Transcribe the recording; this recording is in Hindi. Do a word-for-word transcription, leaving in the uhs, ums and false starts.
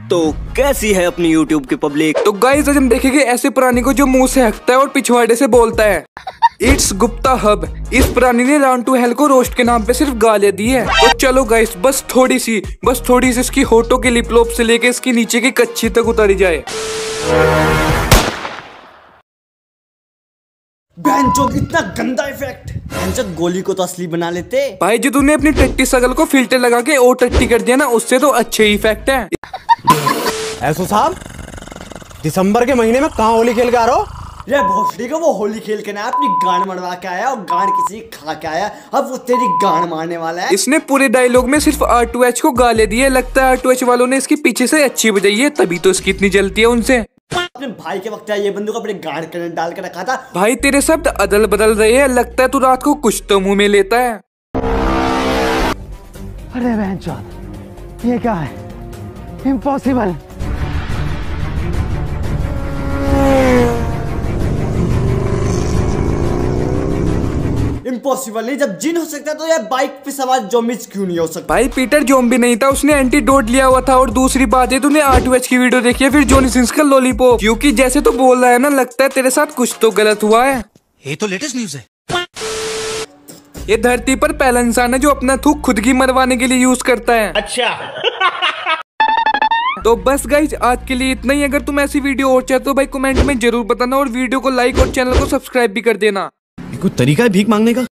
तो कैसी है अपनी यूट्यूब की पब्लिक। तो गाइस आज हम देखेंगे ऐसे प्राणी को जो मुंह से हकता है और पिछवाड़े से बोलता है। It's Gupta hub. इस प्राणी ने राउंड टू हेल को रोस्ट के नाम पे सिर्फ गालियां दी है। तो चलो गाइस बस थोड़ी सी बस थोड़ी सी इसकी होठों के लिपलोप से लेके इसकी नीचे की कच्ची तक उतारी जाए। बेंचो इतना गंदा इफेक्ट। बेंचो गोली को तो असली बना लेते। भाई जो तूने अपनी टट्टी सगल को फिल्टर लगा के और टट्टी कर दिया ना, उससे तो अच्छे इफेक्ट है। ऐसो साहब दिसंबर के महीने में कहाँ होली खेल के आ रहा हो? ये भोसड़ी को वो होली खेल के ना अपनी गांड मरवा के आया और गांड किसी खा के आया। अब वो तेरी गांड मारने वाला है। इसने पूरे डायलॉग में सिर्फ आर टू एच को गाले दिए। लगता है आर टू एच वालों ने इसकी पीछे से अच्छी बजाई है, तभी तो इसकी इतनी जलती है उनसे। अपने भाई के वक्त ये बंदूक अपने गांड के डाल के रखा था। भाई तेरे शब्द अदल बदल रहे हैं, लगता है तू रात को कुछ तो मुंह में लेता है। अरे बेंचो ये क्या है? इम्पॉसिबल। इम्पॉसिबल नहीं, जब जिन हो सकता है तो यार बाइक पे सवार ज़ॉम्बीज़ क्यों नहीं हो सकता? भाई पीटर ज़ॉम्बी नहीं था, उसने एंटीडोट लिया हुआ था। और दूसरी बात है तूने आर टू एच की वीडियो देखी है, फिर जॉनी सिंस का लॉलीपॉप। क्योंकि जैसे तो बोल रहा है ना, लगता है तेरे साथ कुछ तो गलत हुआ है। ये तो लेटेस्ट न्यूज है। ये धरती पर पहला इंसान है जो अपना थूक खुद की मरवाने के लिए यूज करता है। अच्छा तो बस गाइज आज के लिए इतना ही। अगर तुम ऐसी वीडियो और चाहते हो भाई कमेंट में जरूर बताना, और वीडियो को लाइक और चैनल को सब्सक्राइब भी कर देना। कोई तरीका है भीख मांगने का?